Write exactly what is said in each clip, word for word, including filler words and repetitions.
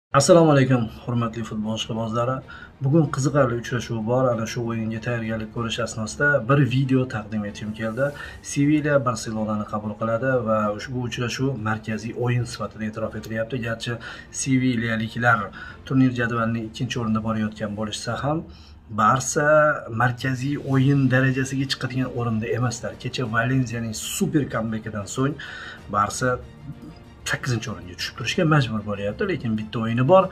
Assalomu alaykum, hurmatli futbol ishqibozlari. Bugun qiziqarli uchrashuv bor. Ana shu o'yinga tayyorgarlik ko'rish asnosida bir video taqdim etishim keldi. Sevilla Barselonani qabul qiladi va ushbu uchrashuv markaziy o'yin sifatida e'tirof etilyapti. Garchi sevillaliklar turnir jadvalining ikkinchi o'rinda borayotgan bo'lishsa ham, Barsa markaziy o'yin darajasiga chiqadigan o'rinda emaslar. Kecha Valensiyaning super kambekidan so'ng Barsa sakkizinchi o'ringa tushib turishga majbur bo'lyapti, lekin bitta o'yini bor.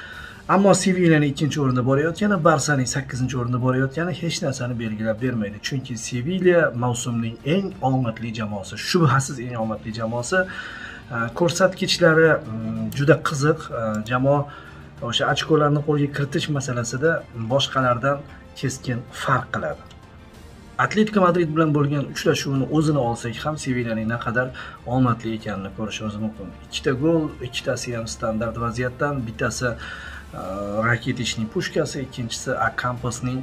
Ammo Sevillaning ikkinchi o'rinda borayotgani, Barsaning sakkizinchi o'rinda borayotgani hech narsani belgilab bermaydi. Chunki Sevilla mavsumning eng omadli jamoasi, shubhasiz eng omadli jamoasi. Ko'rsatkichlari juda qiziq. Jamoa o'sha ochkolarni qo'lga kiritish masalasida boshqalardan keskin farq qiladi. Atletico Madrid bilan bo'lgan uchrashuvni o'zini olsak ham Sevillaning naqadar omadli ekanini ko'rishimiz mumkin. Ikkita gol, ikkitasi ham standart vaziyatdan, bittasi Rakitichning pushkasi, ikkinchisi Akamposning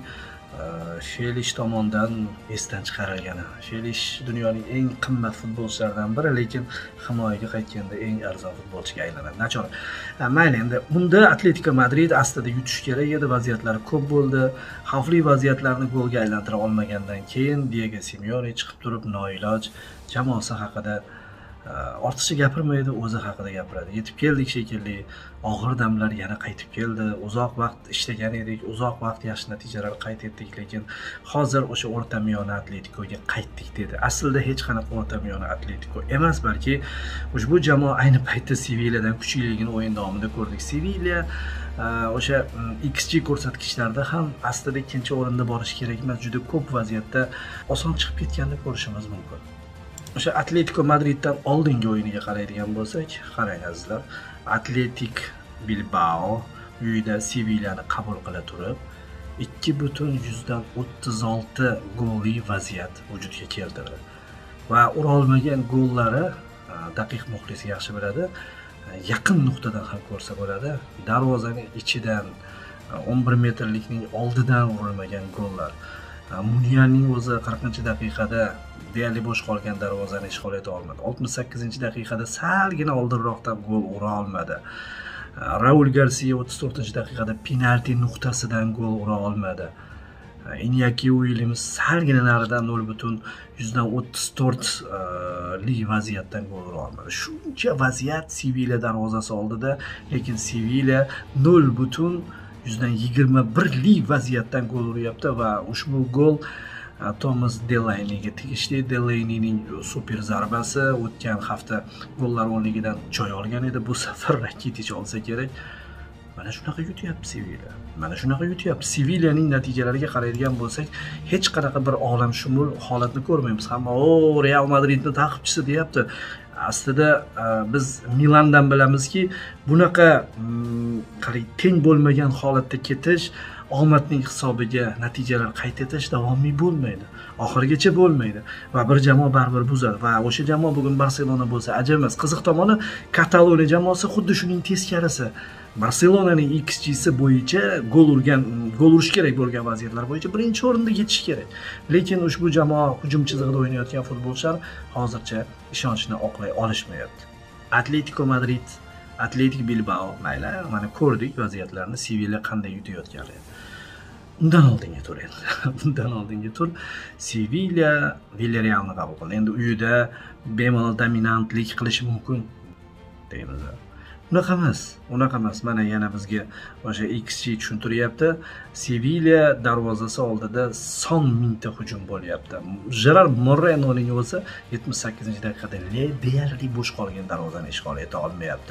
Shelish tomonidan esdan chiqarilgani. Shelish dunyoning eng qimmat futbolchilaridan biri, lekin himoyaga qaytganda eng arzon futbolchiga aylanadi. Nachor. Mayli, endi bunda Atletico Madrid aslida yutish kerak edi, vaziyatlari ko'p bo'ldi. Xavfli vaziyatlarni golga aylantira olmagandan keyin Diego Simeone chiqib turib noiloj jamoasi haqida ortiqcha gapirmaydi, o'zi haqida gapiradi. Yetib keldik shekilli, og'ir damlar yana qaytib keldi. Uzoq vaqt ishlagan edik, uzoq vaqt yaxshi natijalar qayd etdik, lekin hozir o'sha o'rta miyona Atleticoga qaytdik dedi. Aslida hech qanaqa o'rta miyona Atletico emas, balki ushbu jamoa ayni paytda Sevilladan kuchliligini o'yin davomida ko'rdik. Sevilla o'sha X G ko'rsatkichlarda ham aslida ikkinchi o'rinda borish kerak emas, juda ko'p vaziyatda oson chiqib ketganini ko'rishimiz mumkin. O'sha Atletico Madriddan oldingi o'yiniga qaraydigan bo'lsak, qarang azizlar, Atletik Bilbao uyida Sevillani qabul qila turib, ikki butun yuzdan o'ttiz olti golli vaziyat vujudga keltirdi. Va ura olmagan gollari daqiq muxlis yaxshi biladi, yaqin nuqtadan ham ko'rsa bo'ladi. Darvozaning ichidan o'n bir metrlikning oldidan urilmagan gollar. Muniyaning o'zi qirqinchi daqiqada deyarli bo'sh qolgan darvozani ishg'ol eta olmadi. oltmish sakkizinchi daqiqada salgina oldinroqdan gol ura olmadi. Raul Garcia o'ttiz to'rtinchi daqiqada penalti nuqtasidan gol ura olmadi. Iñaki Williams salgina naridan nol butun yuzdan o'ttiz to'rt lik vaziyatdan gol ura olmadi. Shuncha vaziyat Sevilla darvozasi oldida, lekin Sevilla nol butun yuzdan yigirma bir lik vaziyatdan gol uryapti va ushbu gol Thomas Delaney'ga tegishli. Delaney'ning super zarbasi o'tgan hafta gollar o'nligidan joy olgan edi. Bu safar Rakitich olsa kerak. Mana shunaqa yutyapti Sevilla. Mana shunaqa yutyapti. Sevillaning natijalariga qaraydigan bo'lsak, hech qanaqa bir olamshumul holatni ko'rmaymiz. Hamma o Real Madridning ta'qibchisi deyapti. Aslida biz Milandan bilamizki, bunaqa qarang teng bo'lmagan holatda ketish, omadning hisobiga natijalar qayd etish davomiy bo'lmaydi. Oxirigacha bo'lmaydi va bir jamoa baribir buzadi va o'sha jamoa bugun Barselona bo'lsa ajab emas. Qiziq tomoni, Kataloniya jamoasi xuddi shuning teskarisi. Barselonaning X G'si bo'yicha gol urgan, gol urish kerak bo'lgan vaziyatlar bo'yicha birinchi o'rinda yetish kerak. Lekin ushbu jamoa hujum chizig'ida o'ynayotgan futbolchilar hozircha ishonchni oqlay olishmayapti. Atletico Madrid, Atletik Bilbao, mayli, mana ko'rdik vaziyatlarni, Sevilla qanday yutayotganini. Undan oldingi tur endi. Undan oldingi tur Sevilla Villarrealni qabul qildi. Endi uyida bemalol dominantlik qilishi mumkin deymiz. Unaqa emas, unaqa emas. Mana yana bizga o'sha X G tushuntiryapti. Sevilla darvozasi oldida son mingta hujum bo'lyapti. Gerard Morenoning o'zi yetmish sakkizinchi daqiqada deyarli bo'sh qolgan darvozani ishg'ol eta olmayapti.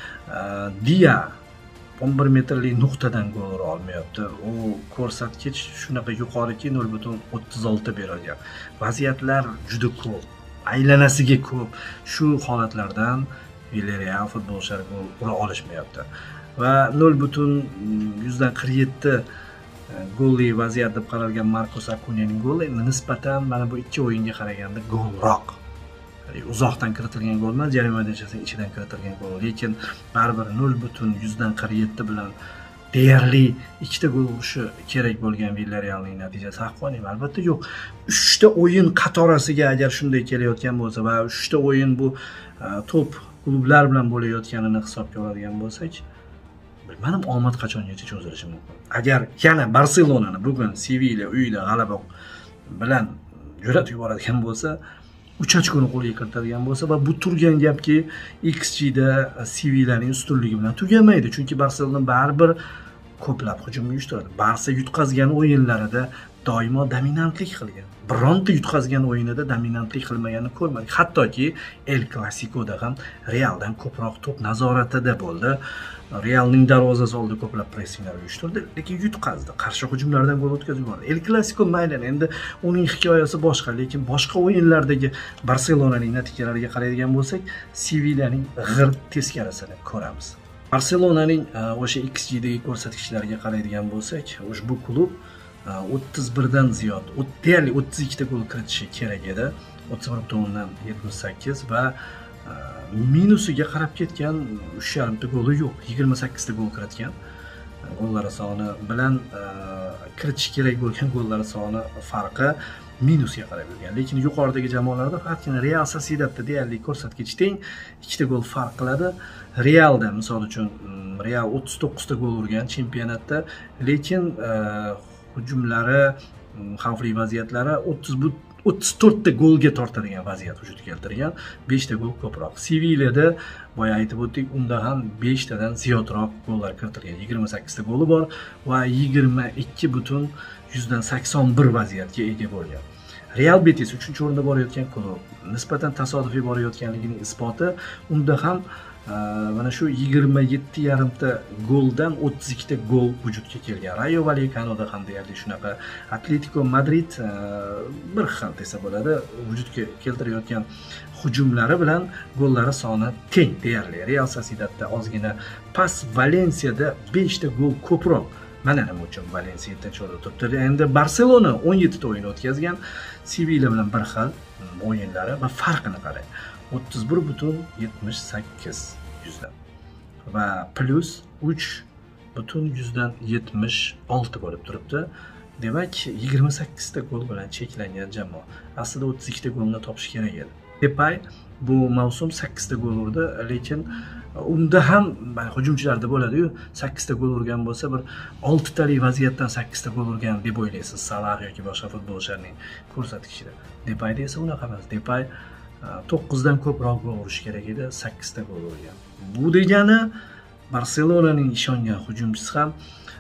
Dia o'n bir metrli nuqtadan gol ura olmayapti. U ko'rsatkich shunaqa yuqoriki nol butun o'ttiz olti berilgan. Vaziyatlar juda ko'p, aylanasiga ko'p. Shu holatlardan Villarreal futbolchilari gol ura olishmayapti. Va nol butun yuzdan qirq yetti golli vaziyat deb qaralgan Marcos Acuñaning goli nisbatan mana bu ikki o'yinga qaraganda golroq. Uzoqdan kiritilgan gol emas, jarima maydonchasining ichidan kiritilgan gol, lekin baribir nol butun yuzdan qirq yetti bilan deyarli ikkita gol urishi kerak bo'lgan Villarrealning natijasi haqqoniy albatta yo'q. uchta o'yin qatorasiga agar shunday kelayotgan bo'lsa va uchta o'yin bu top klublar bilan bo'layotganini hisobga oladigan bo'lsak, bilmadim omad qachongacha cho'zilishi mumkin. Agar yana Barselonani bugun Sevilla uyida g'alaba bilan jo'natib yuboradigan bo'lsa, uch ochkoni qo'lga kiritadigan bo'lsa va bu turgan gapki X G da Sevillaning ustunligi bilan tugamaydi. Chunki Barselona baribir ko'plab hujum uyushtiradi. Barsa yutqazgan o'yinlarida doimo dominantlik qilgan. Bironta yutqazgan o'yinida dominantlik qilmaganini ko'rmadik. Hattoki El Clasicoda ham Realdan ko'proq to'p nazoratida bo'ldi. Realning darvozasi oldida ko'plab pressinglar uyushtirdi, lekin yutqazdi. Qarshi hujumlardan gol o'tkazib yubordi. El Clasico mayli, endi uning hikoyasi boshqa, lekin boshqa o'yinlardagi Barselonaning natijalariga qaraydigan bo'lsak, Sevillaning g'ir teskarisini ko'ramiz. Barselonaning o'sha X G dagi ko'rsatkichlariga qaraydigan bo'lsak, ushbu klub o'ttiz birdan ziyod, deyarli o'ttiz ikkita gol kiritishi kerak edi. o'ttiz bir butun o'ndan yetmish sakkiz va minusiga qarab ketgan uch yarim ta goli yo'q. yigirma sakkizta gol kiritgan. Gollar soni bilan kiritish kerak bo'lgan gollar soni farqi minusga qarab yurgan. Lekin yuqoridagi jamoalarda faqatgina Real Sociedadda deyarli ko'rsatkich teng, ikkita gol farq qiladi. Realda misol uchun Real o'ttiz to'qqizta gol urgan chempionatda, lekin hujumlari, xavfli vaziyatlari o'ttiz to'rtta golga tortadigan vaziyat vujudga keltirgan, beshta gol ko'proq. Sevillada boya aytib o'tdik, unda ham beshtadan ziyodroq gollar kiritilgan. yigirma sakkizta goli bor va yigirma ikki butun yuzdan sakson bir vaziyatga ega bo'lgan. Real Betis uchinchi o'rinda borayotgan klub, nisbatan tasodifiy borayotganligining isboti unda ham mana shu yigirma yetti yarim ta goldan o'ttiz ikkita gol vujudga kelgan. Rayo Vallecanoda ham deyarli shunaqa. Atletico Madrid bir xil desa bo'ladi, vujudga keltirayotgan hujumlari bilan gollari soni teng deyarli. Real Sociedadda ozgina past, Valensiyada beshta gol ko'proq. Mana nima uchun Valensiya yettinchi o'rinda turibdi. Endi Barselona o'n yetti ta o'yin o'tkazgan, Sevilla bilan bir xil o'yinlari va farqini qarang. o'ttiz bir butun yetmish sakkiz yuzdan va plus uch butun yuzdan yetmish olti bo'lib turibdi. Demak, yigirma sakkizta gol bilan cheklangan jamoa. Aslida o'ttiz ikkita golni topish kerak edi. Depay bu mavsum sakkizta gol urdi, lekin unda ham hujumchilarda bo'ladi-yu, sakkizta gol urgan bo'lsa, bir olti talik vaziyatdan sakkizta gol urgan deb o'ylaysiz Salah yoki boshqa futbolchilarning ko'rsatkichida. Depayda esa unaqa emas. Depay to'qqizdan ko'proq gol urish kerak edi, sakkizta gol urgan. Bu degani Barselonaning ishongan hujumchisi ham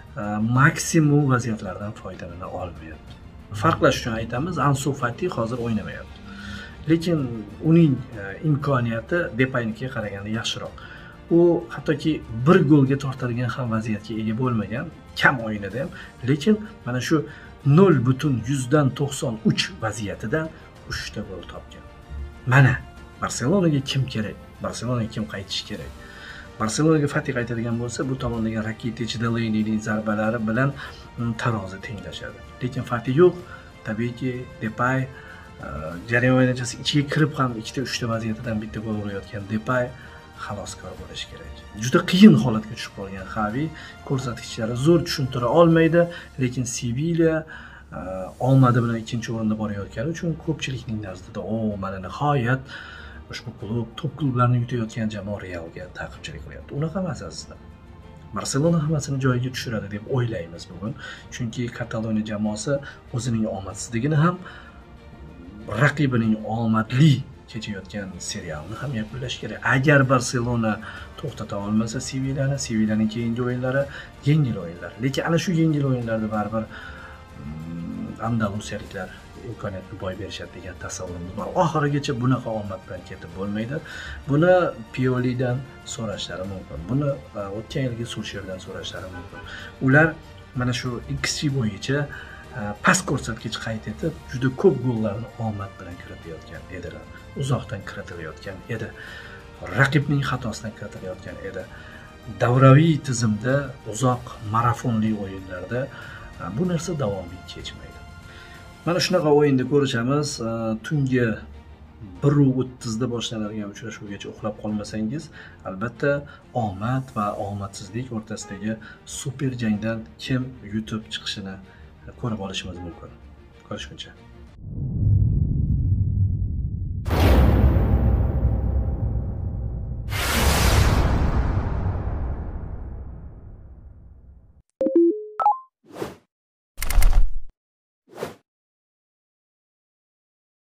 maksimum vaziyatlardan foydalana olmayapti. Farqlash uchun aytamiz, Ansu Fati hozir o'ynamayapti. Lekin uning imkoniyati Depaynikiga qaraganda yaxshiroq. U hattoki bir golga tortadigan ham vaziyatga ega bo'lmagan, kam o'yinida ham, lekin mana shu nol butun yuzdan to'qson uch vaziyatidan uchta gol topgan. Mana Barselonaga kim kerak? Barselonaga kim qaytishi kerak? Barselonaga Fati qaytadigan bo'lsa, bu tomondagi Rakitic, Delaney'ning zarbalari bilan tarozi tenglashadi. Lekin Fati yo'q. Tabiiyki Depay jarayon o'yinchasi ichiga kirib ham ikkita uchta vaziyatidan bitta gol urayotgan Depay xaloskor bo'lishi kerak. Juda qiyin holatga tushib qolgan Xavi, ko'rsatkichlari zo'r tushuntira olmaydi, lekin Sevilla omadi bilan ikkinchi o'rinda borayotgani uchun ko'pchilikning nazdida o mana nihoyat ushbu klub top klublarni yutayotgan jamoa Realga ta'qibchilik qilyapti. Unaqa emas aslida. Barselona hammasini joyiga tushiradi deb o'ylaymiz bugun. Chunki Kataloniya jamoasi o'zining omadsizligini ham raqibining omadli kechayotgan serialni ham yakunlash kerak. Agar Barselona to'xtata olmasa Sevillani, Sevillaning keyingi o'yinlari yengil o'yinlar. Lekin ana shu yengil o'yinlarda baribir Andalusiyaliklar imkoniyatni boy berishadi degan tasavvurimiz bor. Oxirigacha bunaqa omad bilan ketib bo'lmaydi. Buni Piolidan so'rashlari mumkin. Buni o'tgan yilgi Sulsherdan so'rashlari mumkin. Ular mana shu X G bo'yicha past ko'rsatkich qayd etib, juda ko'p gollarni omad bilan kiritayotgan edilar. Uzoqdan kiritilayotgan edi. Raqibning xatosidan kiritilayotgan edi. Davraviy tizimda, uzoq marafonli o'yinlarda bu narsa davomiy kechmaydi. Mana shunaqa o'yinda ko'rishamiz. Tungi bir o'ttiz da boshlanadigan uchrashuvgacha uxlab qolmasangiz, albatta omad va omadsizlik o'rtasidagi super jangdan kim yutib chiqishini ko'rib olishimiz mumkin. Ko'rishguncha.